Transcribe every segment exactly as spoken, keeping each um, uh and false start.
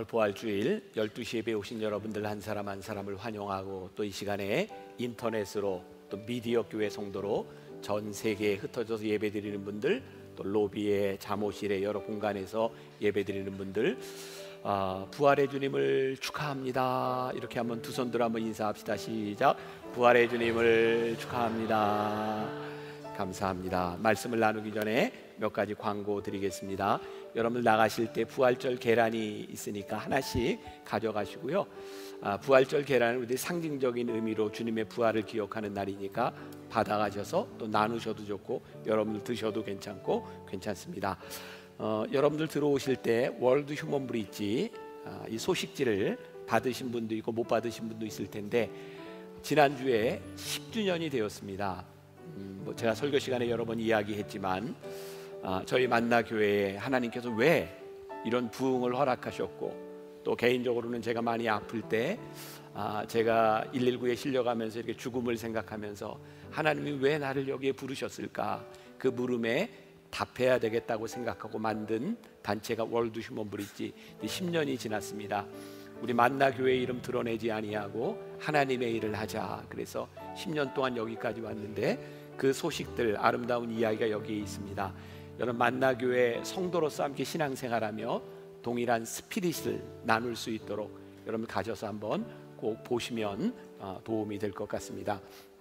오늘 부활주일 열두 시 예배에 오신 여러분들 한 사람 한 사람을 환영하고, 또 이 시간에 인터넷으로 또 미디어 교회 성도로 전 세계에 흩어져서 예배드리는 분들, 또 로비에 잠옷실에 여러 공간에서 예배드리는 분들, 아, 부활의 주님을 축하합니다. 이렇게 한번 두 손 들어 한번 인사합시다. 시작. 부활의 주님을 축하합니다. 감사합니다. 말씀을 나누기 전에 몇 가지 광고 드리겠습니다. 여러분들 나가실 때 부활절 계란이 있으니까 하나씩 가져가시고요. 아, 부활절 계란은 우리 상징적인 의미로 주님의 부활을 기억하는 날이니까 받아가셔서 또 나누셔도 좋고 여러분들 드셔도 괜찮고 괜찮습니다. 어, 여러분들 들어오실 때 월드 휴먼 브릿지 아, 이 소식지를 받으신 분도 있고 못 받으신 분도 있을 텐데, 지난주에 십 주년이 되었습니다. 음, 뭐 제가 설교 시간에 여러 번 이야기했지만 아, 저희 만나교회에 하나님께서 왜 이런 부흥을 허락하셨고, 또 개인적으로는 제가 많이 아플 때 아, 제가 일일구에 실려가면서 이렇게 죽음을 생각하면서 하나님이 왜 나를 여기에 부르셨을까, 그 물음에 답해야 되겠다고 생각하고 만든 단체가 월드 휴먼 브릿지. 십 년이 지났습니다. 우리 만나교회 이름 드러내지 아니하고 하나님의 일을 하자. 그래서 십 년 동안 여기까지 왔는데 그 소식들, 아름다운 이야기가 여기에 있습니다. 여러분 만나교회 성도로서 함께 신앙생활하며 동일한 스피릿을 나눌 수 있도록 여러분 가셔서 한번 꼭 보시면 도움이 될 것 같습니다.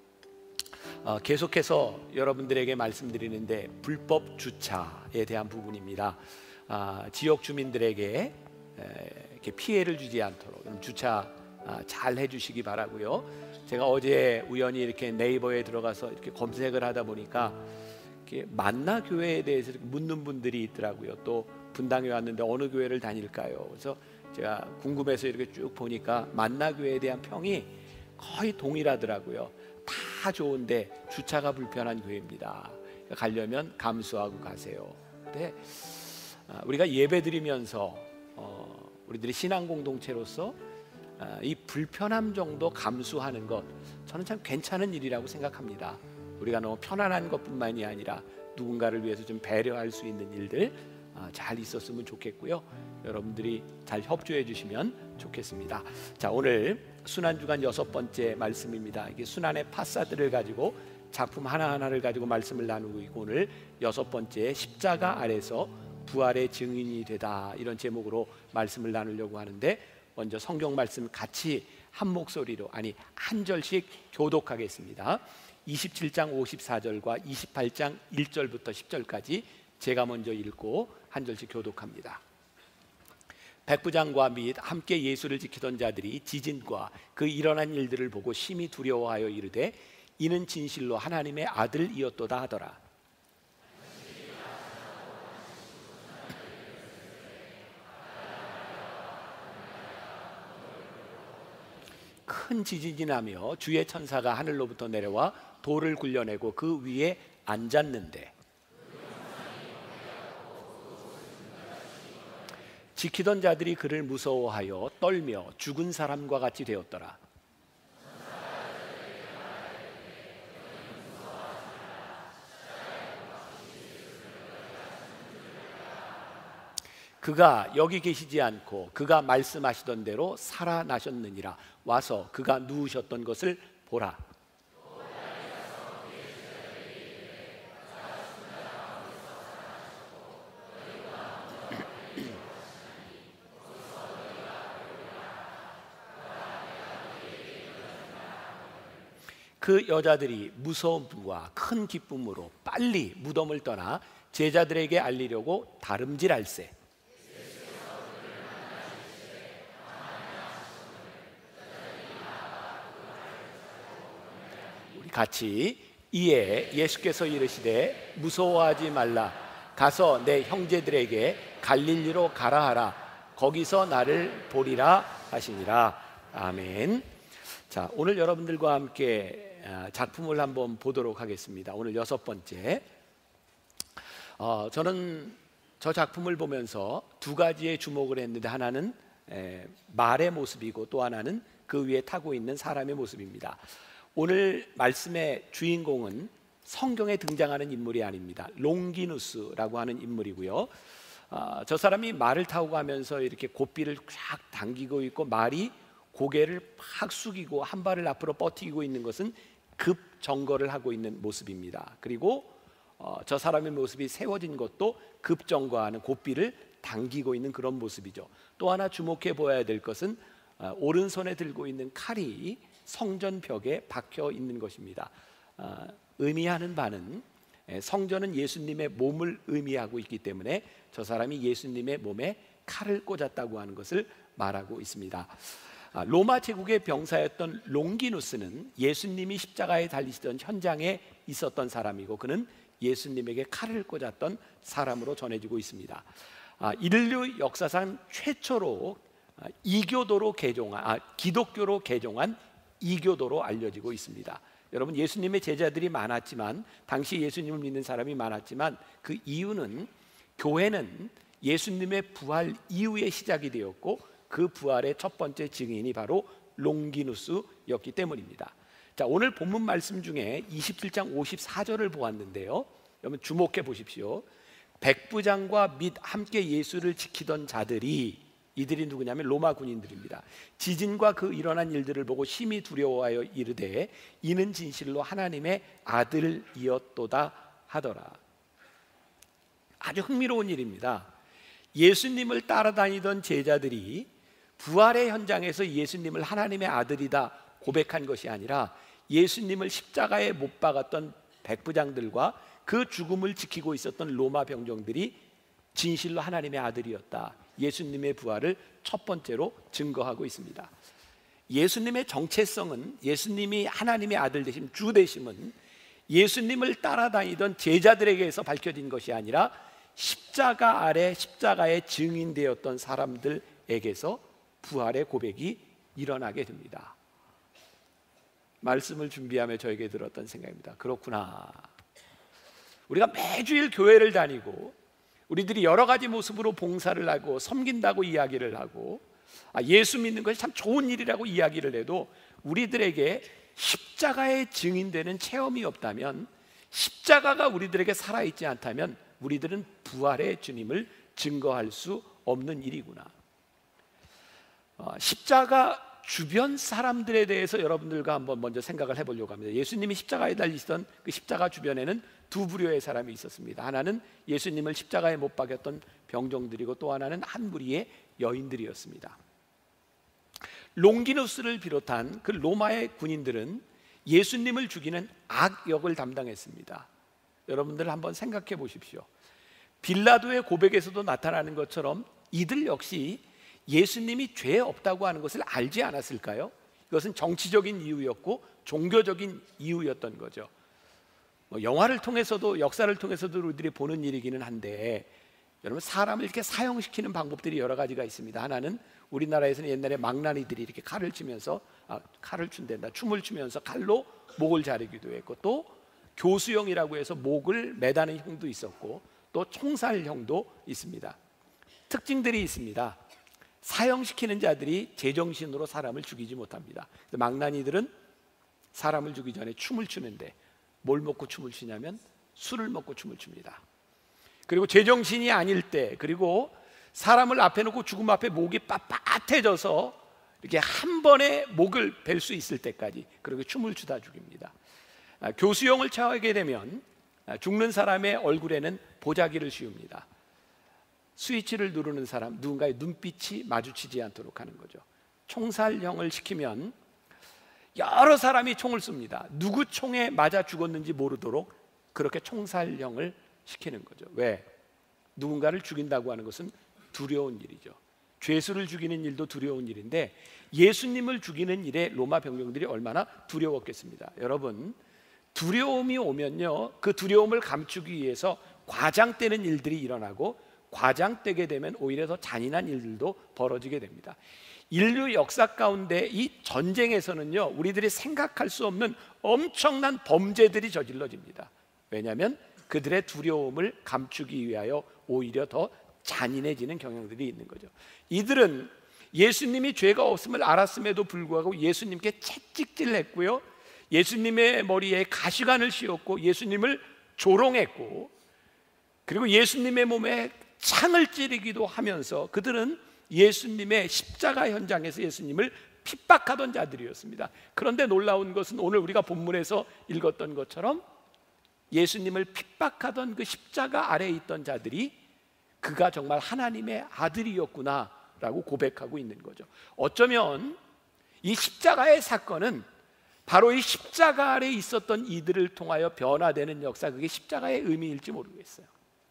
어, 계속해서 여러분들에게 말씀드리는데 불법 주차에 대한 부분입니다. 아, 지역 주민들에게 에, 이렇게 피해를 주지 않도록 주차 아, 잘 해주시기 바라고요. 제가 어제 우연히 이렇게 네이버에 들어가서 이렇게 검색을 하다 보니까 이렇게 만나 교회에 대해서 이렇게 묻는 분들이 있더라고요. 또 분당에 왔는데 어느 교회를 다닐까요? 그래서 제가 궁금해서 이렇게 쭉 보니까 만나 교회에 대한 평이 거의 동일하더라고요. 다 좋은데 주차가 불편한 교회입니다. 가려면 감수하고 가세요. 근데 우리가 예배드리면서 어, 우리들이 신앙 공동체로서 이 불편함 정도 감수하는 것, 저는 참 괜찮은 일이라고 생각합니다. 우리가 너무 편안한 것뿐만이 아니라 누군가를 위해서 좀 배려할 수 있는 일들 잘 있었으면 좋겠고요. 여러분들이 잘 협조해 주시면 좋겠습니다. 자, 오늘 순환주간 여섯 번째 말씀입니다. 이게 순환의 파사드를 가지고 작품 하나하나를 가지고 말씀을 나누고 있고, 오늘 여섯 번째 십자가 아래서 부활의 증인이 되다, 이런 제목으로 말씀을 나누려고 하는데, 먼저 성경 말씀 같이 한 목소리로, 아니 한 절씩 교독하겠습니다. 이십칠 장 오십사 절과 이십팔 장 일 절부터 십 절까지 제가 먼저 읽고 한 절씩 교독합니다. 백부장과 및 함께 예수를 지키던 자들이 지진과 그 일어난 일들을 보고 심히 두려워하여 이르되 이는 진실로 하나님의 아들이었도다 하더라. 큰 지진이 나며 주의 천사가 하늘로부터 내려와 돌을 굴려내고 그 위에 앉았는데, 지키던 자들이 그를 무서워하여 떨며 죽은 사람과 같이 되었더라. 그가 여기 계시지 않고 그가 말씀하시던 대로 살아나셨느니라. 와서 그가 누우셨던 것을 보라. 그 여자들이 무서움과 큰 기쁨으로 빨리 무덤을 떠나 제자들에게 알리려고 다름질할세. 우리 같이, 이에 예수께서 이르시되 무서워하지 말라. 가서 내 형제들에게 갈릴리로 가라 하라. 거기서 나를 보리라 하시니라. 아멘. 자, 오늘 여러분들과 함께 작품을 한번 보도록 하겠습니다. 오늘 여섯 번째. 어, 저는 저 작품을 보면서 두 가지에 주목을 했는데, 하나는 에, 말의 모습이고 또 하나는 그 위에 타고 있는 사람의 모습입니다. 오늘 말씀의 주인공은 성경에 등장하는 인물이 아닙니다. 롱기누스라고 하는 인물이고요. 아, 저 사람이 말을 타고 가면서 이렇게 고삐를 쫙 당기고 있고 말이 고개를 팍 숙이고 한 발을 앞으로 뻗티고 있는 것은 급 정거를 하고 있는 모습입니다. 그리고 어, 저 사람의 모습이 세워진 것도 급 정거하는 고삐를 당기고 있는 그런 모습이죠. 또 하나 주목해 보아야 될 것은 어, 오른손에 들고 있는 칼이 성전 벽에 박혀 있는 것입니다. 어, 의미하는 바는 성전은 예수님의 몸을 의미하고 있기 때문에 저 사람이 예수님의 몸에 칼을 꽂았다고 하는 것을 말하고 있습니다. 로마 제국의 병사였던 롱기누스는 예수님이 십자가에 달리시던 현장에 있었던 사람이고 그는 예수님에게 칼을 꽂았던 사람으로 전해지고 있습니다. 인류 역사상 최초로 이교도로 개종한 아, 기독교로 개종한 이교도로 알려지고 있습니다. 여러분, 예수님의 제자들이 많았지만 당시 예수님을 믿는 사람이 많았지만 그 이유는 교회는 예수님의 부활 이후에 시작이 되었고 그 부활의 첫 번째 증인이 바로 롱기누스였기 때문입니다. 자, 오늘 본문 말씀 중에 이십칠 장 오십사 절을 보았는데요, 여러분 주목해 보십시오. 백부장과 및 함께 예수를 지키던 자들이, 이들이 누구냐면 로마 군인들입니다. 지진과 그 일어난 일들을 보고 심히 두려워하여 이르되 이는 진실로 하나님의 아들이었도다 하더라. 아주 흥미로운 일입니다. 예수님을 따라다니던 제자들이 부활의 현장에서 예수님을 하나님의 아들이다 고백한 것이 아니라 예수님을 십자가에 못 박았던 백부장들과 그 죽음을 지키고 있었던 로마 병정들이 진실로 하나님의 아들이었다, 예수님의 부활을 첫 번째로 증거하고 있습니다. 예수님의 정체성은, 예수님이 하나님의 아들 되심, 주 되심은 예수님을 따라다니던 제자들에게서 밝혀진 것이 아니라 십자가 아래 십자가의 증인되었던 사람들에게서 부활의 고백이 일어나게 됩니다. 말씀을 준비하며 저에게 들었던 생각입니다. 그렇구나, 우리가 매주일 교회를 다니고 우리들이 여러 가지 모습으로 봉사를 하고 섬긴다고 이야기를 하고 아, 예수 믿는 것이 참 좋은 일이라고 이야기를 해도 우리들에게 십자가의 증인되는 체험이 없다면, 십자가가 우리들에게 살아있지 않다면 우리들은 부활의 주님을 증거할 수 없는 일이구나. 어, 십자가 주변 사람들에 대해서 여러분들과 한번 먼저 생각을 해보려고 합니다. 예수님이 십자가에 달리시던 그 십자가 주변에는 두 부류의 사람이 있었습니다. 하나는 예수님을 십자가에 못 박였던 병정들이고 또 하나는 한 무리의 여인들이었습니다. 롱기누스를 비롯한 그 로마의 군인들은 예수님을 죽이는 악역을 담당했습니다. 여러분들 한번 생각해 보십시오. 빌라도의 고백에서도 나타나는 것처럼 이들 역시 예수님이 죄 없다고 하는 것을 알지 않았을까요? 이것은 정치적인 이유였고 종교적인 이유였던 거죠. 뭐 영화를 통해서도, 역사를 통해서도 우리들이 보는 일이기는 한데, 여러분, 사람을 이렇게 사형시키는 방법들이 여러 가지가 있습니다. 하나는 우리나라에서는 옛날에 망나니들이 이렇게 칼을 치면서 아, 칼을 춘댄다 춤을 추면서 칼로 목을 자르기도 했고, 또 교수형이라고 해서 목을 매다는 형도 있었고, 또 총살형도 있습니다. 특징들이 있습니다. 사형시키는 자들이 제정신으로 사람을 죽이지 못합니다. 망나니들은 사람을 죽이기 전에 춤을 추는데 뭘 먹고 춤을 추냐면 술을 먹고 춤을 춥니다. 그리고 제정신이 아닐 때, 그리고 사람을 앞에 놓고 죽음 앞에 목이 빳빳해져서 이렇게 한 번에 목을 벨 수 있을 때까지 그렇게 춤을 추다 죽입니다. 아, 교수형을 처하게 되면 아, 죽는 사람의 얼굴에는 보자기를 씌웁니다. 스위치를 누르는 사람, 누군가의 눈빛이 마주치지 않도록 하는 거죠. 총살형을 시키면 여러 사람이 총을 쏩니다. 누구 총에 맞아 죽었는지 모르도록 그렇게 총살형을 시키는 거죠. 왜? 누군가를 죽인다고 하는 것은 두려운 일이죠. 죄수를 죽이는 일도 두려운 일인데 예수님을 죽이는 일에 로마 병력들이 얼마나 두려웠겠습니다. 여러분, 두려움이 오면요, 그 두려움을 감추기 위해서 과장되는 일들이 일어나고, 과장되게 되면 오히려 더 잔인한 일들도 벌어지게 됩니다. 인류 역사 가운데 이 전쟁에서는요, 우리들이 생각할 수 없는 엄청난 범죄들이 저질러집니다. 왜냐하면 그들의 두려움을 감추기 위하여 오히려 더 잔인해지는 경향들이 있는 거죠. 이들은 예수님이 죄가 없음을 알았음에도 불구하고 예수님께 채찍질을 했고요, 예수님의 머리에 가시관을 씌웠고 예수님을 조롱했고, 그리고 예수님의 몸에 창을 찌르기도 하면서 그들은 예수님의 십자가 현장에서 예수님을 핍박하던 자들이었습니다. 그런데 놀라운 것은 오늘 우리가 본문에서 읽었던 것처럼 예수님을 핍박하던 그 십자가 아래에 있던 자들이 그가 정말 하나님의 아들이었구나 라고 고백하고 있는 거죠. 어쩌면 이 십자가의 사건은 바로 이 십자가 아래에 있었던 이들을 통하여 변화되는 역사, 그게 십자가의 의미일지 모르겠어요.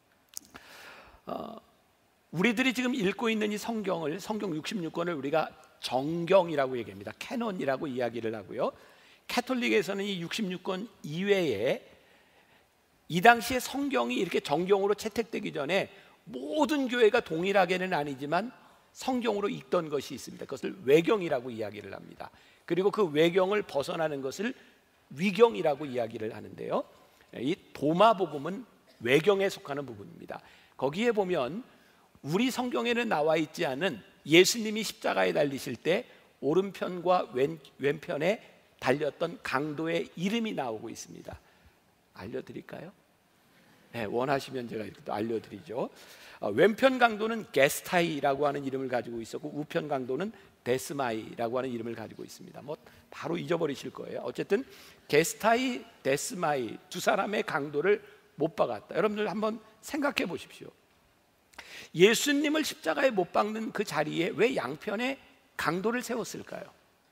어, 우리들이 지금 읽고 있는 이 성경을, 성경 육십육 권을 우리가 정경이라고 얘기합니다. 캐논이라고 이야기를 하고요. 캐톨릭에서는 이 육십육 권 이외에 이 당시에 성경이 이렇게 정경으로 채택되기 전에 모든 교회가 동일하게는 아니지만 성경으로 읽던 것이 있습니다. 그것을 외경이라고 이야기를 합니다. 그리고 그 외경을 벗어나는 것을 위경이라고 이야기를 하는데요, 이 도마복음은 외경에 속하는 부분입니다. 거기에 보면 우리 성경에는 나와 있지 않은 예수님이 십자가에 달리실 때 오른편과 왼, 왼편에 달렸던 강도의 이름이 나오고 있습니다. 알려드릴까요? 네, 원하시면 제가 이렇게 또 알려드리죠. 어, 왼편 강도는 게스타이라고 하는 이름을 가지고 있었고 우편 강도는 데스마이라고 하는 이름을 가지고 있습니다. 뭐 바로 잊어버리실 거예요. 어쨌든 게스타이, 데스마이 두 사람의 강도를 못 박았다. 여러분들 한번 생각해 보십시오. 예수님을 십자가에 못 박는 그 자리에 왜 양편에 강도를 세웠을까요?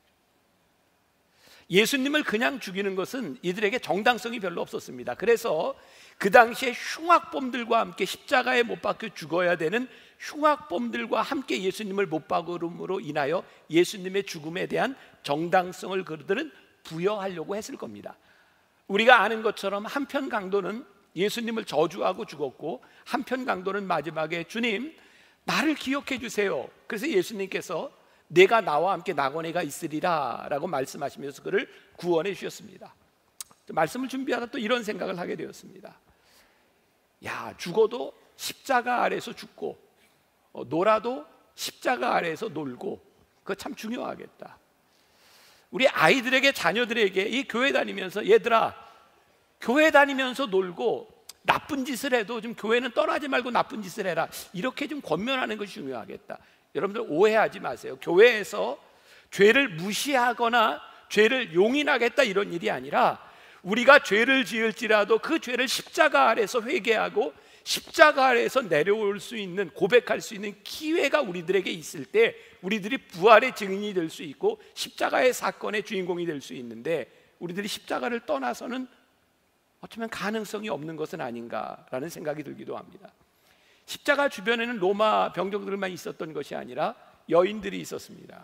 예수님을 그냥 죽이는 것은 이들에게 정당성이 별로 없었습니다. 그래서 그 당시에 흉악범들과 함께 십자가에 못 박혀 죽어야 되는 흉악범들과 함께 예수님을 못 박음으로 인하여 예수님의 죽음에 대한 정당성을 그들은 부여하려고 했을 겁니다. 우리가 아는 것처럼 한편 강도는 예수님을 저주하고 죽었고 한편 강도는 마지막에 주님 나를 기억해 주세요. 그래서 예수님께서 내가 나와 함께 낙원에가 있으리라 라고 말씀하시면서 그를 구원해 주셨습니다. 말씀을 준비하다 또 이런 생각을 하게 되었습니다. 야, 죽어도 십자가 아래에서 죽고 어, 놀아도 십자가 아래에서 놀고, 그거 참 중요하겠다. 우리 아이들에게, 자녀들에게 이 교회 다니면서 얘들아 교회 다니면서 놀고 나쁜 짓을 해도 좀 교회는 떠나지 말고 나쁜 짓을 해라, 이렇게 좀 권면하는 것이 중요하겠다. 여러분들 오해하지 마세요. 교회에서 죄를 무시하거나 죄를 용인하겠다 이런 일이 아니라 우리가 죄를 지을지라도 그 죄를 십자가 아래에서 회개하고 십자가 아래에서 내려올 수 있는, 고백할 수 있는 기회가 우리들에게 있을 때 우리들이 부활의 증인이 될 수 있고 십자가의 사건의 주인공이 될 수 있는데, 우리들이 십자가를 떠나서는 어쩌면 가능성이 없는 것은 아닌가라는 생각이 들기도 합니다. 십자가 주변에는 로마 병정들만 있었던 것이 아니라 여인들이 있었습니다.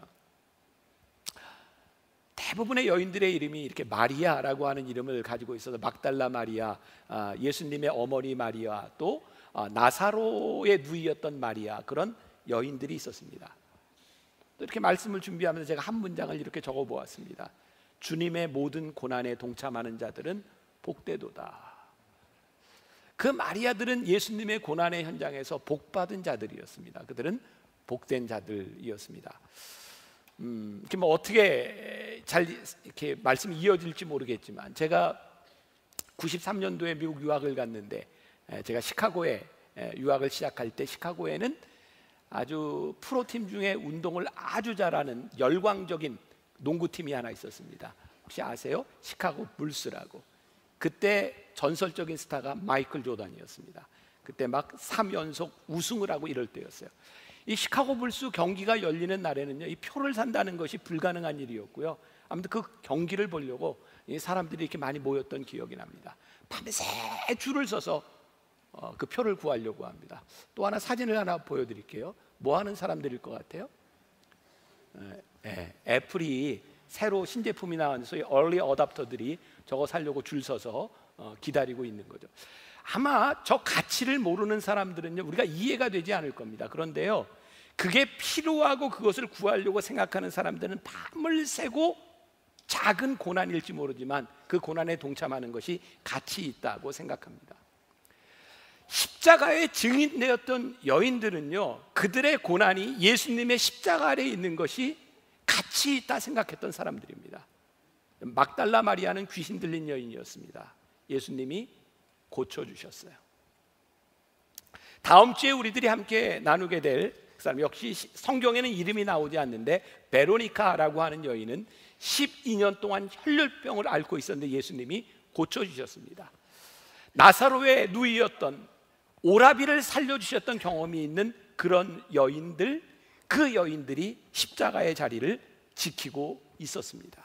대부분의 여인들의 이름이 이렇게 마리아라고 하는 이름을 가지고 있어서 막달라 마리아, 예수님의 어머니 마리아, 또 나사로의 누이였던 마리아, 그런 여인들이 있었습니다. 또 이렇게 말씀을 준비하면서 제가 한 문장을 이렇게 적어보았습니다. 주님의 모든 고난에 동참하는 자들은 복되도다. 그 마리아들은 예수님의 고난의 현장에서 복받은 자들이었습니다. 그들은 복된 자들이었습니다. 음, 이렇게 뭐 어떻게 잘 이렇게 말씀이 이어질지 모르겠지만, 제가 구십삼 년도에 미국 유학을 갔는데, 제가 시카고에 유학을 시작할 때 시카고에는 아주 프로팀 중에 운동을 아주 잘하는 열광적인 농구팀이 하나 있었습니다. 혹시 아세요? 시카고 불스라고. 그때 전설적인 스타가 마이클 조던이었습니다. 그때 막 삼 연속 우승을 하고 이럴 때였어요. 이 시카고 불스 경기가 열리는 날에는요, 이 표를 산다는 것이 불가능한 일이었고요. 아무튼 그 경기를 보려고 이 사람들이 이렇게 많이 모였던 기억이 납니다. 밤새 줄을 서서 어, 그 표를 구하려고 합니다. 또 하나 사진을 하나 보여드릴게요. 뭐 하는 사람들일 것 같아요? 에, 에, 애플이 새로 신제품이 나온 소위 얼리 어답터들이 저거 사려고 줄 서서 어, 기다리고 있는 거죠. 아마 저 가치를 모르는 사람들은요, 우리가 이해가 되지 않을 겁니다. 그런데요, 그게 필요하고 그것을 구하려고 생각하는 사람들은 밤을 새고 작은 고난일지 모르지만 그 고난에 동참하는 것이 가치 있다고 생각합니다. 십자가의 증인되었던 여인들은요, 그들의 고난이 예수님의 십자가 아래에 있는 것이 가치 있다 생각했던 사람들입니다. 막달라 마리아는 귀신 들린 여인이었습니다. 예수님이 고쳐주셨어요. 다음 주에 우리들이 함께 나누게 될 그 사람, 역시 성경에는 이름이 나오지 않는데 베로니카라고 하는 여인은 십이 년 동안 혈류병을 앓고 있었는데 예수님이 고쳐주셨습니다. 나사로의 누이였던 오라비를 살려주셨던 경험이 있는 그런 여인들, 그 여인들이 십자가의 자리를 지키고 있었습니다.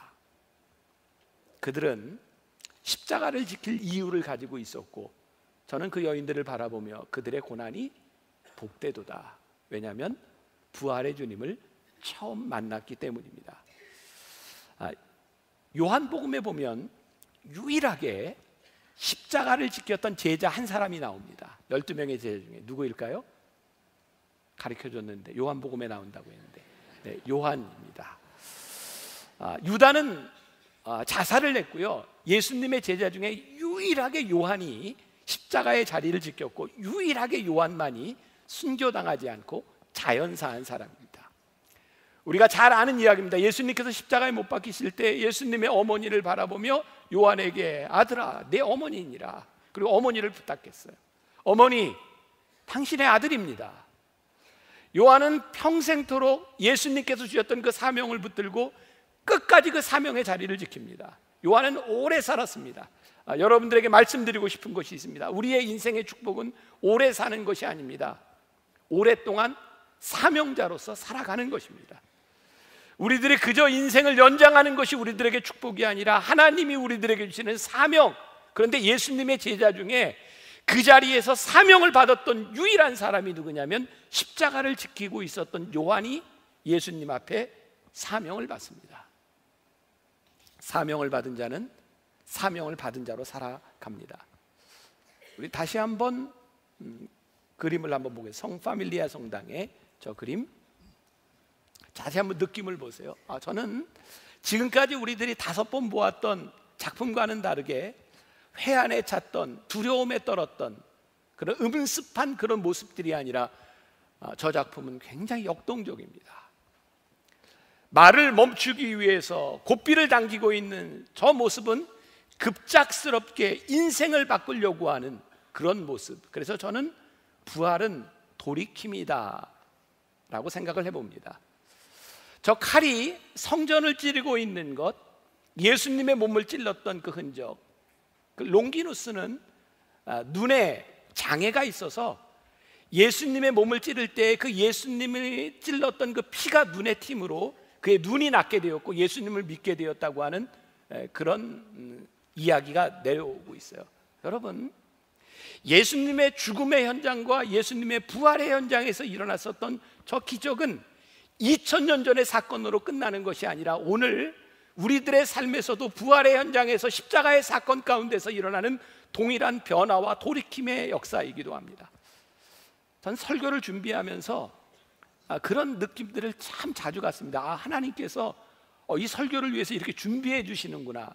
그들은 십자가를 지킬 이유를 가지고 있었고, 저는 그 여인들을 바라보며 그들의 고난이 복되도다. 왜냐하면 부활의 주님을 처음 만났기 때문입니다. 아, 요한복음에 보면 유일하게 십자가를 지켰던 제자 한 사람이 나옵니다. 열두 명의 제자 중에 누구일까요? 가르쳐줬는데 요한복음에 나온다고 했는데, 네, 요한입니다. 아, 유다는 아, 자살을 했고요. 예수님의 제자 중에 유일하게 요한이 십자가의 자리를 지켰고, 유일하게 요한만이 순교당하지 않고 자연사한 사람입니다. 우리가 잘 아는 이야기입니다. 예수님께서 십자가에 못 박히실 때 예수님의 어머니를 바라보며 요한에게 아들아 내 어머니니라, 그리고 어머니를 부탁했어요. 어머니, 당신의 아들입니다. 요한은 평생토록 예수님께서 주셨던 그 사명을 붙들고 끝까지 그 사명의 자리를 지킵니다. 요한은 오래 살았습니다. 아, 여러분들에게 말씀드리고 싶은 것이 있습니다. 우리의 인생의 축복은 오래 사는 것이 아닙니다. 오랫동안 사명자로서 살아가는 것입니다. 우리들이 그저 인생을 연장하는 것이 우리들에게 축복이 아니라 하나님이 우리들에게 주시는 사명. 그런데 예수님의 제자 중에 그 자리에서 사명을 받았던 유일한 사람이 누구냐면 십자가를 지키고 있었던 요한이 예수님 앞에 사명을 받습니다. 사명을 받은 자는 사명을 받은 자로 살아갑니다. 우리 다시 한번 음, 그림을 한번 보겠습니다. 성 파밀리아 성당의 저 그림 자세히 한번 느낌을 보세요. 아, 저는 지금까지 우리들이 다섯 번 보았던 작품과는 다르게 회한에 찼던, 두려움에 떨었던 그런 음습한 그런 모습들이 아니라 아, 저 작품은 굉장히 역동적입니다. 말을 멈추기 위해서 고삐를 당기고 있는 저 모습은 급작스럽게 인생을 바꾸려고 하는 그런 모습. 그래서 저는 부활은 돌이킴이다 라고 생각을 해봅니다. 저 칼이 성전을 찌르고 있는 것, 예수님의 몸을 찔렀던 그 흔적, 그 롱기누스는 눈에 장애가 있어서 예수님의 몸을 찌를 때 그 예수님을 찔렀던 그 피가 눈에 튀므로 그의 눈이 낫게 되었고 예수님을 믿게 되었다고 하는 그런 이야기가 내려오고 있어요. 여러분, 예수님의 죽음의 현장과 예수님의 부활의 현장에서 일어났었던 저 기적은 이천 년 전의 사건으로 끝나는 것이 아니라 오늘 우리들의 삶에서도 부활의 현장에서 십자가의 사건 가운데서 일어나는 동일한 변화와 돌이킴의 역사이기도 합니다. 전 설교를 준비하면서 그런 느낌들을 참 자주 갖습니다. 아, 하나님께서 이 설교를 위해서 이렇게 준비해 주시는구나.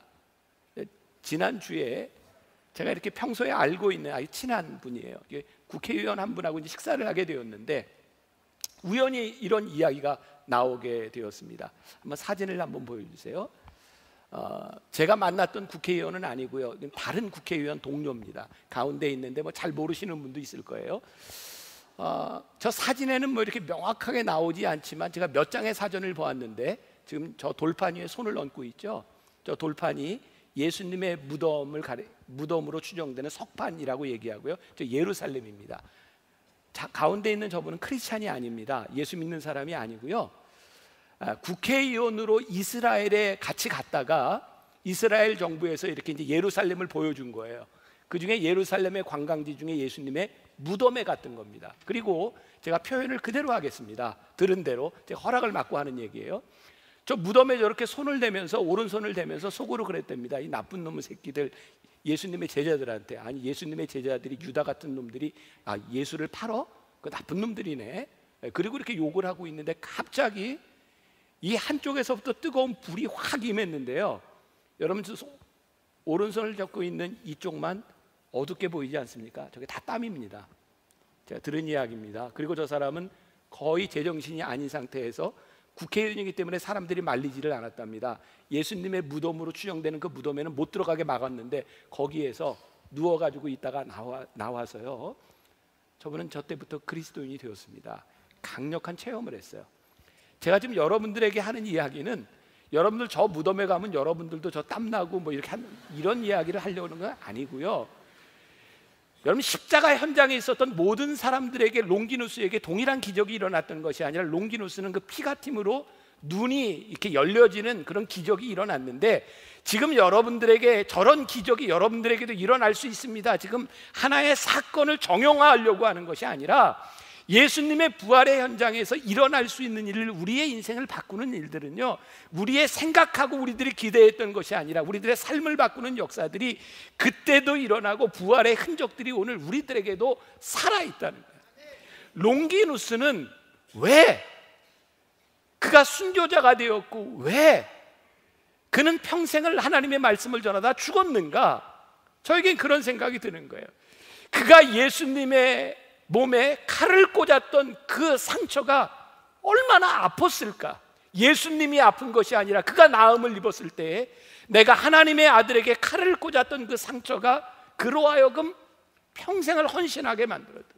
지난주에 제가 이렇게 평소에 알고 있는 아주 친한 분이에요. 국회의원 한 분하고 이제 식사를 하게 되었는데 우연히 이런 이야기가 나오게 되었습니다. 한번 사진을 한번 보여주세요. 어, 제가 만났던 국회의원은 아니고요, 다른 국회의원 동료입니다. 가운데 있는데 뭐 잘 모르시는 분도 있을 거예요. 어, 저 사진에는 뭐 이렇게 명확하게 나오지 않지만 제가 몇 장의 사진을 보았는데 지금 저 돌판 위에 손을 얹고 있죠. 저 돌판이 예수님의 무덤을 가리, 무덤으로 추정되는 석판이라고 얘기하고요. 저 예루살렘입니다. 자, 가운데 있는 저분은 크리스찬이 아닙니다. 예수 믿는 사람이 아니고요. 아, 국회의원으로 이스라엘에 같이 갔다가 이스라엘 정부에서 이렇게 이제 예루살렘을 보여준 거예요. 그 중에 예루살렘의 관광지 중에 예수님의 무덤에 갔던 겁니다. 그리고 제가 표현을 그대로 하겠습니다. 들은 대로 제가 허락을 받고 하는 얘기예요. 저 무덤에 저렇게 손을 대면서 오른손을 대면서 속으로 그랬답니다. 이 나쁜 놈의 새끼들, 예수님의 제자들한테. 아니, 예수님의 제자들이 유다 같은 놈들이 아, 예수를 팔어? 그 나쁜 놈들이네. 그리고 이렇게 욕을 하고 있는데 갑자기 이 한쪽에서부터 뜨거운 불이 확 임했는데요. 여러분, 저 오른손을 잡고 있는 이쪽만 어둡게 보이지 않습니까? 저게 다 땀입니다. 제가 들은 이야기입니다. 그리고 저 사람은 거의 제정신이 아닌 상태에서 국회의원이기 때문에 사람들이 말리지를 않았답니다. 예수님의 무덤으로 추정되는 그 무덤에는 못 들어가게 막았는데 거기에서 누워가지고 있다가 나와, 나와서요 저분은 저 때부터 그리스도인이 되었습니다. 강력한 체험을 했어요. 제가 지금 여러분들에게 하는 이야기는 여러분들 저 무덤에 가면 여러분들도 저 땀나고 뭐 이렇게 하는 이런 이야기를 하려는 건 아니고요. 여러분, 십자가 현장에 있었던 모든 사람들에게, 롱기누스에게 동일한 기적이 일어났던 것이 아니라 롱기누스는 그 피가 팀으로 눈이 이렇게 열려지는 그런 기적이 일어났는데, 지금 여러분들에게 저런 기적이 여러분들에게도 일어날 수 있습니다. 지금 하나의 사건을 정형화하려고 하는 것이 아니라 예수님의 부활의 현장에서 일어날 수 있는 일을, 우리의 인생을 바꾸는 일들은요, 우리의 생각하고 우리들이 기대했던 것이 아니라 우리들의 삶을 바꾸는 역사들이 그때도 일어나고 부활의 흔적들이 오늘 우리들에게도 살아있다는 거예요. 롱기누스는 왜 그가 순교자가 되었고 왜 그는 평생을 하나님의 말씀을 전하다 죽었는가? 저에겐 그런 생각이 드는 거예요. 그가 예수님의 몸에 칼을 꽂았던 그 상처가 얼마나 아팠을까? 예수님이 아픈 것이 아니라 그가 나음을 입었을 때에 내가 하나님의 아들에게 칼을 꽂았던 그 상처가 그로 하여금 평생을 헌신하게 만들었다.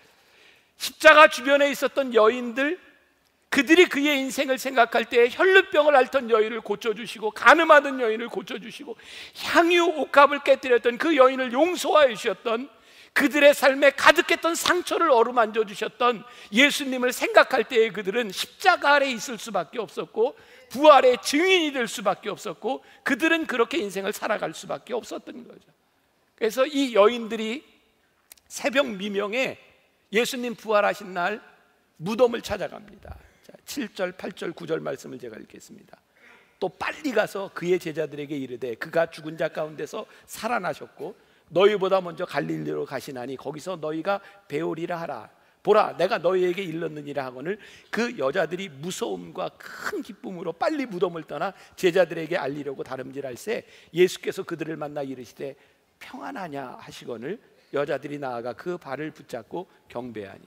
십자가 주변에 있었던 여인들, 그들이 그의 인생을 생각할 때 혈루병을 앓던 여인을 고쳐주시고, 간음하던 여인을 고쳐주시고, 향유 옥합을 깨뜨렸던 그 여인을 용서하여 주셨던, 그들의 삶에 가득했던 상처를 어루만져 주셨던 예수님을 생각할 때에 그들은 십자가 아래 있을 수밖에 없었고 부활의 증인이 될 수밖에 없었고 그들은 그렇게 인생을 살아갈 수밖에 없었던 거죠. 그래서 이 여인들이 새벽 미명에 예수님 부활하신 날 무덤을 찾아갑니다. 자, 칠 절, 팔 절, 구 절 말씀을 제가 읽겠습니다. 또 빨리 가서 그의 제자들에게 이르되 그가 죽은 자 가운데서 살아나셨고 너희보다 먼저 갈릴리로 가시나니 거기서 너희가 배우리라 하라. 보라, 내가 너희에게 일렀느니라 하거늘 그 여자들이 무서움과 큰 기쁨으로 빨리 무덤을 떠나 제자들에게 알리려고 다름질할새 예수께서 그들을 만나 이르시되 평안하냐 하시거늘 여자들이 나아가 그 발을 붙잡고 경배하니.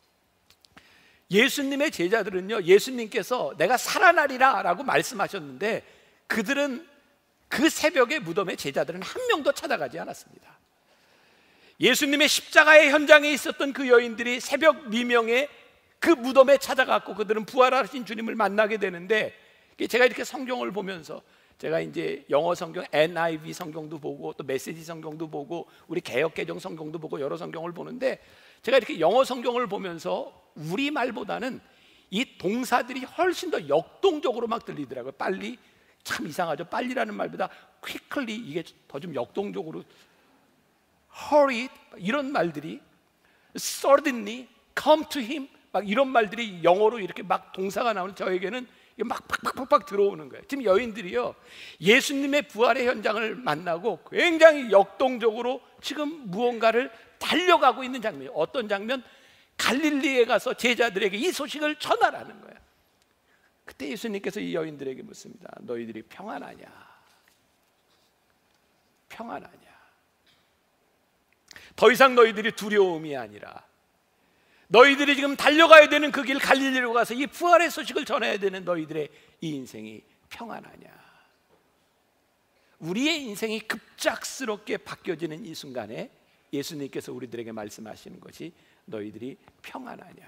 예수님의 제자들은요, 예수님께서 내가 살아나리라 라고 말씀하셨는데 그들은 그 새벽에 무덤에 제자들은 한 명도 찾아가지 않았습니다. 예수님의 십자가의 현장에 있었던 그 여인들이 새벽 미명에 그 무덤에 찾아갔고 그들은 부활하신 주님을 만나게 되는데, 제가 이렇게 성경을 보면서 제가 이제 영어 성경 엔 아이 브이 성경도 보고 또 메시지 성경도 보고 우리 개역개정 성경도 보고 여러 성경을 보는데, 제가 이렇게 영어 성경을 보면서 우리말보다는 이 동사들이 훨씬 더 역동적으로 막 들리더라고요. 빨리, 참 이상하죠. 빨리라는 말보다 quickly, 이게 더 좀 역동적으로, hurry 이런 말들이, suddenly, come to him 막 이런 말들이 영어로 이렇게 막 동사가 나오는 저에게는 막 팍팍팍팍 들어오는 거예요. 지금 여인들이요, 예수님의 부활의 현장을 만나고 굉장히 역동적으로 지금 무언가를 달려가고 있는 장면이에요. 어떤 장면? 갈릴리에 가서 제자들에게 이 소식을 전하라는 거예요. 그때 예수님께서 이 여인들에게 묻습니다. 너희들이 평안하냐? 평안하냐? 더 이상 너희들이 두려움이 아니라 너희들이 지금 달려가야 되는 그 길 갈릴리로 가서 이 부활의 소식을 전해야 되는 너희들의 이 인생이 평안하냐? 우리의 인생이 급작스럽게 바뀌어지는 이 순간에 예수님께서 우리들에게 말씀하시는 것이 너희들이 평안하냐?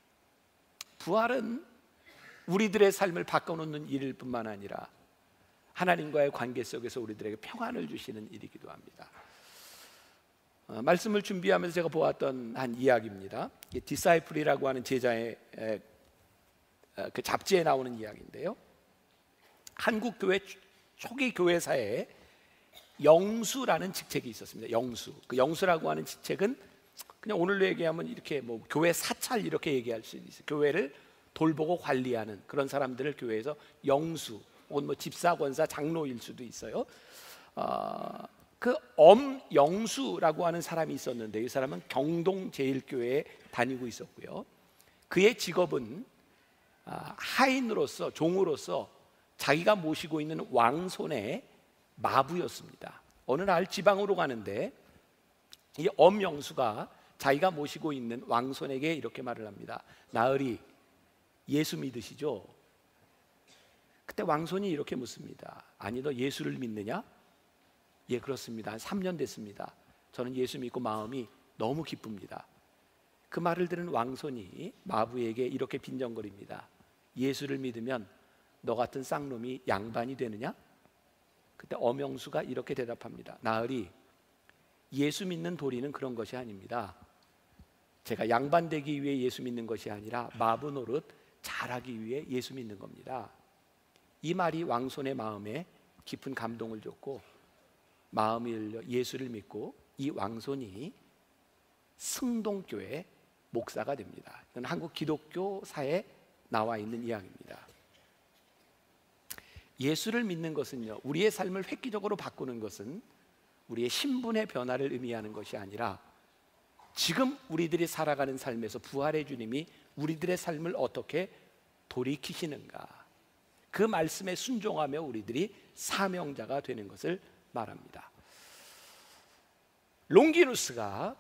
부활은 우리들의 삶을 바꿔놓는 일일 뿐만 아니라 하나님과의 관계 속에서 우리들에게 평안을 주시는 일이기도 합니다. 어, 말씀을 준비하면서 제가 보았던 한 이야기입니다. 디사이플이라고 하는 제자의 에, 에, 그 잡지에 나오는 이야기인데요, 한국 교회 초기 교회사에 영수라는 직책이 있었습니다. 영수. 그 영수라고 하는 직책은 그냥 오늘로 얘기하면 이렇게 뭐 교회 사찰 이렇게 얘기할 수 있어요. 교회를 돌보고 관리하는 그런 사람들을 교회에서 영수 혹은 뭐 집사, 권사, 장로일 수도 있어요. 어, 그 엄영수라고 하는 사람이 있었는데 이 사람은 경동제일교회에 다니고 있었고요. 그의 직업은 아, 하인으로서, 종으로서 자기가 모시고 있는 왕손의 마부였습니다. 어느 날 지방으로 가는데 이 엄영수가 자기가 모시고 있는 왕손에게 이렇게 말을 합니다. 나으리, 예수 믿으시죠? 그때 왕손이 이렇게 묻습니다. 아니, 너 예수를 믿느냐? 예, 그렇습니다. 한 삼 년 됐습니다. 저는 예수 믿고 마음이 너무 기쁩니다. 그 말을 들은 왕손이 마부에게 이렇게 빈정거립니다. 예수를 믿으면 너 같은 쌍놈이 양반이 되느냐? 그때 엄영수가 이렇게 대답합니다. 나으리, 예수 믿는 도리는 그런 것이 아닙니다. 제가 양반 되기 위해 예수 믿는 것이 아니라 마부 노릇 잘하기 위해 예수 믿는 겁니다. 이 말이 왕손의 마음에 깊은 감동을 줬고 마음이 열려 예수를 믿고 이 왕손이 승동교회 목사가 됩니다. 이건 한국 기독교사에 나와 있는 이야기입니다. 예수를 믿는 것은요, 우리의 삶을 획기적으로 바꾸는 것은 우리의 신분의 변화를 의미하는 것이 아니라 지금 우리들이 살아가는 삶에서 부활의 주님이 우리들의 삶을 어떻게 돌이키시는가, 그 말씀에 순종하며 우리들이 사명자가 되는 것을 말합니다. 롱기누스가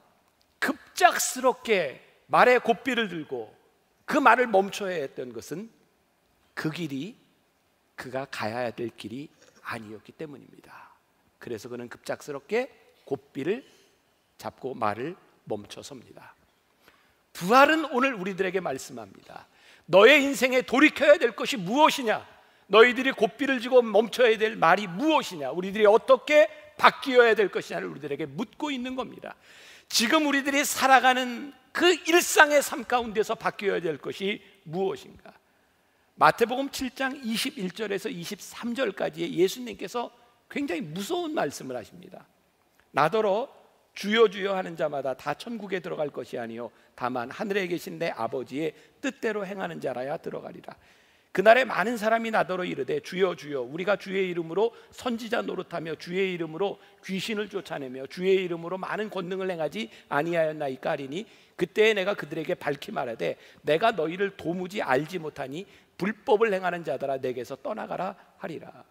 급작스럽게 말의 고삐를 들고 그 말을 멈춰야 했던 것은 그 길이 그가 가야 될 길이 아니었기 때문입니다. 그래서 그는 급작스럽게 고삐를 잡고 말을 멈춰섭니다. 부활은 오늘 우리들에게 말씀합니다. 너의 인생에 돌이켜야 될 것이 무엇이냐? 너희들이 고삐를 쥐고 멈춰야 될 말이 무엇이냐? 우리들이 어떻게 바뀌어야 될 것이냐를 우리들에게 묻고 있는 겁니다. 지금 우리들이 살아가는 그 일상의 삶 가운데서 바뀌어야 될 것이 무엇인가? 마태복음 칠 장 이십일 절에서 이십삼 절까지의 예수님께서 굉장히 무서운 말씀을 하십니다. 나더러 주여 주여 하는 자마다 다 천국에 들어갈 것이 아니요 다만 하늘에 계신 내 아버지의 뜻대로 행하는 자라야 들어가리라. 그날에 많은 사람이 나더러 이르되 주여 주여 우리가 주의 이름으로 선지자 노릇하며 주의 이름으로 귀신을 쫓아내며 주의 이름으로 많은 권능을 행하지 아니하였나이까 하리니 그때에 내가 그들에게 밝히 말하되 내가 너희를 도무지 알지 못하니 불법을 행하는 자들아 내게서 떠나가라 하리라.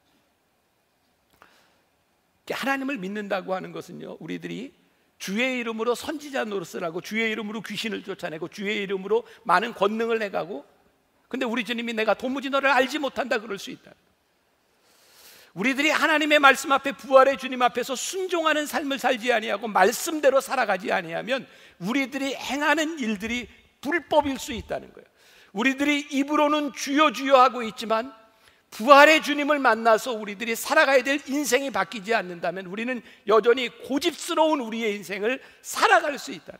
하나님을 믿는다고 하는 것은요, 우리들이 주의 이름으로 선지자 노릇을 하고 주의 이름으로 귀신을 쫓아내고 주의 이름으로 많은 권능을 해가고, 근데 우리 주님이 내가 도무지 너를 알지 못한다 그럴 수 있다. 우리들이 하나님의 말씀 앞에 부활의 주님 앞에서 순종하는 삶을 살지 아니하고 말씀대로 살아가지 아니하면 우리들이 행하는 일들이 불법일 수 있다는 거예요. 우리들이 입으로는 주여 주여 하고 있지만 부활의 주님을 만나서 우리들이 살아가야 될 인생이 바뀌지 않는다면 우리는 여전히 고집스러운 우리의 인생을 살아갈 수 있다.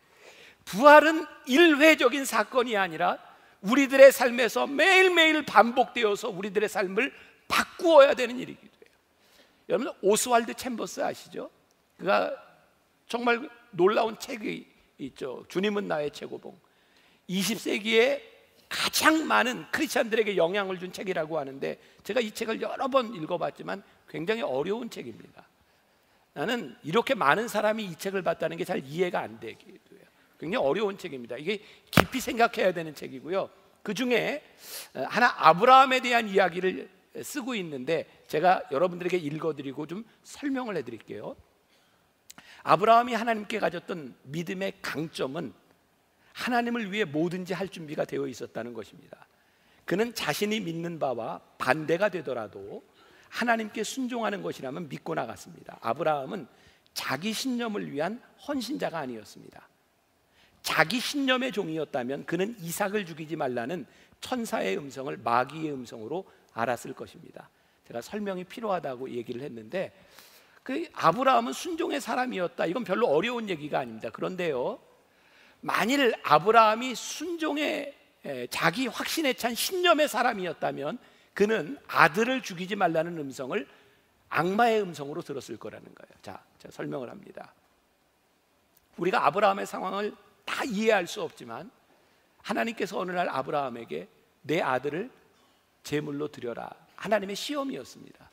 부활은 일회적인 사건이 아니라 우리들의 삶에서 매일매일 반복되어서 우리들의 삶을 바꾸어야 되는 일이기도 해요. 여러분 오스왈드 챔버스 아시죠? 그가 정말 놀라운 책이 있죠. 주님은 나의 최고봉. 이십 세기에 가장 많은 크리스찬들에게 영향을 준 책이라고 하는데 제가 이 책을 여러 번 읽어봤지만 굉장히 어려운 책입니다. 나는 이렇게 많은 사람이 이 책을 봤다는 게 잘 이해가 안 되기도 해요. 굉장히 어려운 책입니다. 이게 깊이 생각해야 되는 책이고요. 그 중에 하나 아브라함에 대한 이야기를 쓰고 있는데 제가 여러분들에게 읽어드리고 좀 설명을 해드릴게요. 아브라함이 하나님께 가졌던 믿음의 강점은 하나님을 위해 뭐든지 할 준비가 되어 있었다는 것입니다. 그는 자신이 믿는 바와 반대가 되더라도 하나님께 순종하는 것이라면 믿고 나갔습니다. 아브라함은 자기 신념을 위한 헌신자가 아니었습니다. 자기 신념의 종이었다면 그는 이삭을 죽이지 말라는 천사의 음성을 마귀의 음성으로 알았을 것입니다. 제가 설명이 필요하다고 얘기를 했는데 그 아브라함은 순종의 사람이었다. 이건 별로 어려운 얘기가 아닙니다. 그런데요, 만일 아브라함이 순종의 자기 확신에 찬 신념의 사람이었다면 그는 아들을 죽이지 말라는 음성을 악마의 음성으로 들었을 거라는 거예요. 자, 제가 설명을 합니다. 우리가 아브라함의 상황을 다 이해할 수 없지만 하나님께서 어느 날 아브라함에게 내 아들을 제물로 드려라. 하나님의 시험이었습니다.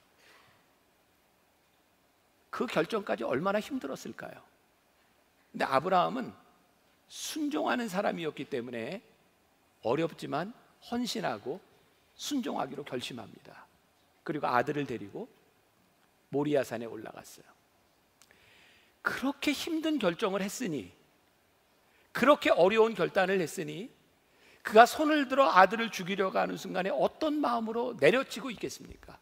그 결정까지 얼마나 힘들었을까요? 근데 아브라함은 순종하는 사람이었기 때문에 어렵지만 헌신하고 순종하기로 결심합니다. 그리고 아들을 데리고 모리아산에 올라갔어요. 그렇게 힘든 결정을 했으니, 그렇게 어려운 결단을 했으니 그가 손을 들어 아들을 죽이려고 하는 순간에 어떤 마음으로 내려치고 있겠습니까?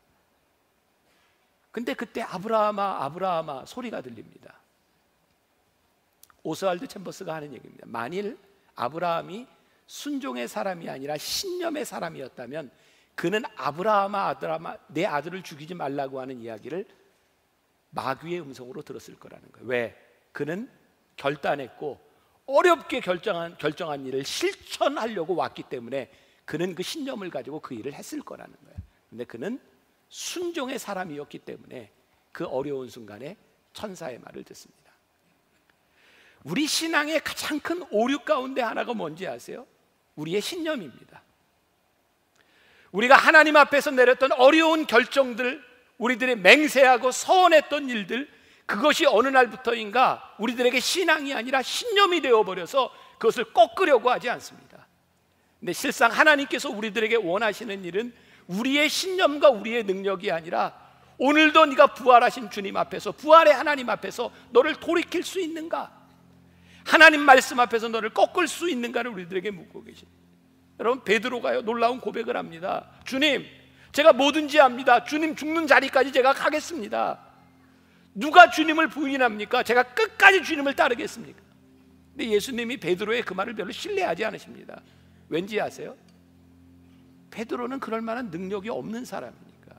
근데 그때 아브라함아 아브라함아 소리가 들립니다. 오스왈드 챔버스가 하는 얘기입니다. 만일 아브라함이 순종의 사람이 아니라 신념의 사람이었다면 그는 아브라함아 아들아 내 아들을 죽이지 말라고 하는 이야기를 마귀의 음성으로 들었을 거라는 거예요. 왜? 그는 결단했고 어렵게 결정한, 결정한 일을 실천하려고 왔기 때문에 그는 그 신념을 가지고 그 일을 했을 거라는 거예요. 근데 그는 순종의 사람이었기 때문에 그 어려운 순간에 천사의 말을 듣습니다. 우리 신앙의 가장 큰 오류 가운데 하나가 뭔지 아세요? 우리의 신념입니다. 우리가 하나님 앞에서 내렸던 어려운 결정들, 우리들의 맹세하고 서원했던 일들, 그것이 어느 날부터인가 우리들에게 신앙이 아니라 신념이 되어버려서 그것을 꺾으려고 하지 않습니다. 근데 실상 하나님께서 우리들에게 원하시는 일은 우리의 신념과 우리의 능력이 아니라 오늘도 네가 부활하신 주님 앞에서, 부활의 하나님 앞에서 너를 돌이킬 수 있는가, 하나님 말씀 앞에서 너를 꺾을 수 있는가를 우리들에게 묻고 계십니다. 여러분, 베드로가요 놀라운 고백을 합니다. 주님, 제가 뭐든지 합니다. 주님 죽는 자리까지 제가 가겠습니다. 누가 주님을 부인합니까? 제가 끝까지 주님을 따르겠습니까? 근데 예수님이 베드로의 그 말을 별로 신뢰하지 않으십니다. 왠지 아세요? 베드로는 그럴 만한 능력이 없는 사람이니까.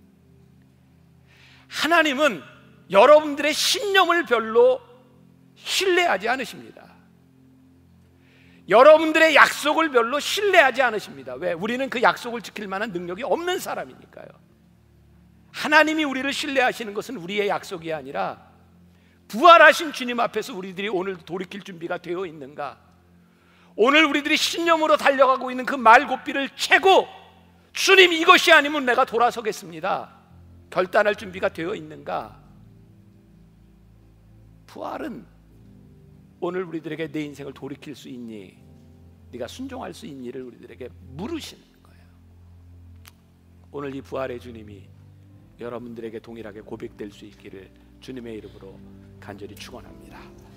하나님은 여러분들의 신념을 별로 신뢰하지 않으십니다. 여러분들의 약속을 별로 신뢰하지 않으십니다. 왜? 우리는 그 약속을 지킬 만한 능력이 없는 사람이니까요. 하나님이 우리를 신뢰하시는 것은 우리의 약속이 아니라 부활하신 주님 앞에서 우리들이 오늘 돌이킬 준비가 되어 있는가, 오늘 우리들이 신념으로 달려가고 있는 그 말고삐를 채고 주님 이것이 아니면 내가 돌아서겠습니다 결단할 준비가 되어 있는가. 부활은 오늘 우리들에게 내 인생을 돌이킬 수 있니, 네가 순종할 수 있니를 우리들에게 물으시는 거예요. 오늘 이 부활의 주님이 여러분들에게 동일하게 고백될 수 있기를 주님의 이름으로 간절히 축원합니다.